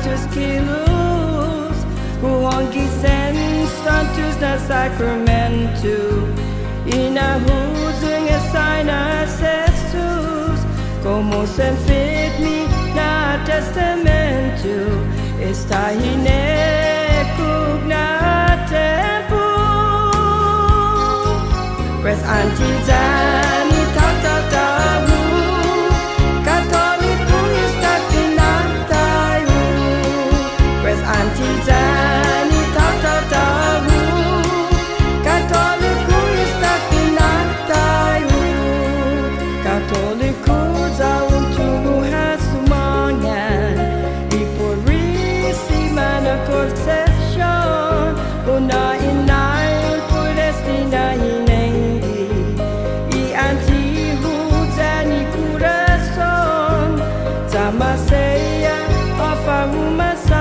status quilos, huongi sen status na sacramento, inahuzing assign ancestors, como sen fit me na testamento, está hinekug na tempo, pres antizani tahu, Katoliko está finatayo, pres antizani tahu, Katoliko está finatayo, Katoliko za untubuhan sumangan, iporisi man a conception, una inay pudestina hinengi, Masaya of a woman.